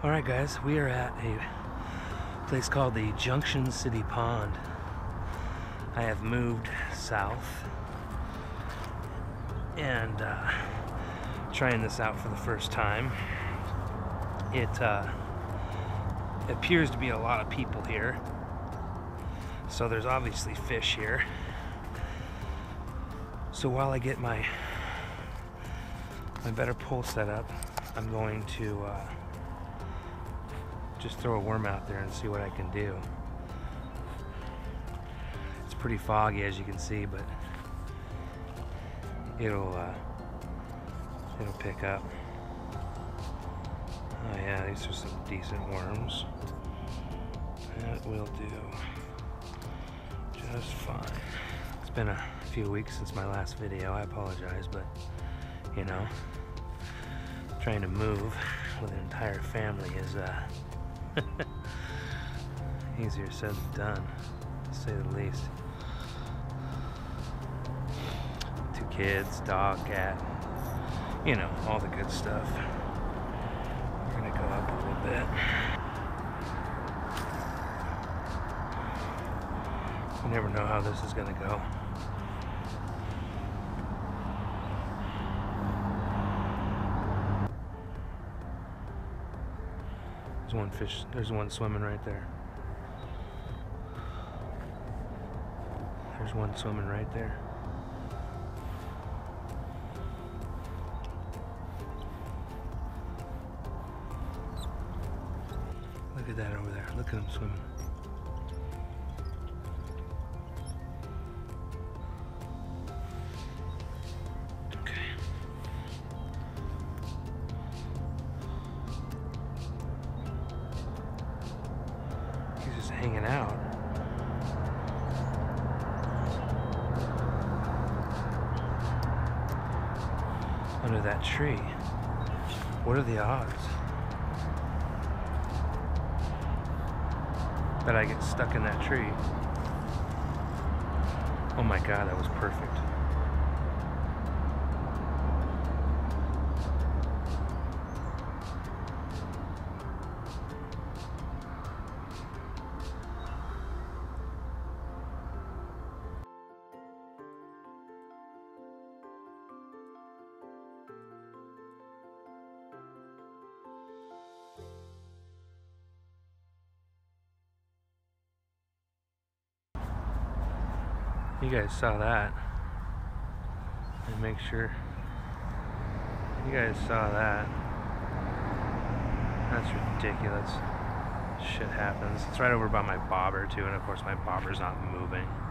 Alright guys, we are at a place called the Junction City Pond. I have moved south and trying this out for the first time. It appears to be a lot of people here, so there's obviously fish here. So while I get my better pole set up, I'm going to just throw a worm out there and see what I can do. It's pretty foggy, as you can see, but it'll pick up. Oh yeah, these are some decent worms. That will do just fine. It's been a few weeks since my last video. I apologize, but you know, trying to move with an entire family is easier said than done, to say the least. 2 kids, dog, cat, you know, all the good stuff. We're gonna go up a little bit. You never know how this is gonna go. There's one fish, there's one swimming right there. There's one swimming right there. Look at that over there. Look at him swimming. Okay. He's just hanging out. Under that tree. What are the odds that I get stuck in that tree? Oh my God, that was perfect. You guys saw that. And make sure you guys saw that. That's ridiculous. Shit happens. It's right over by my bobber too, and of course my bobber's not moving.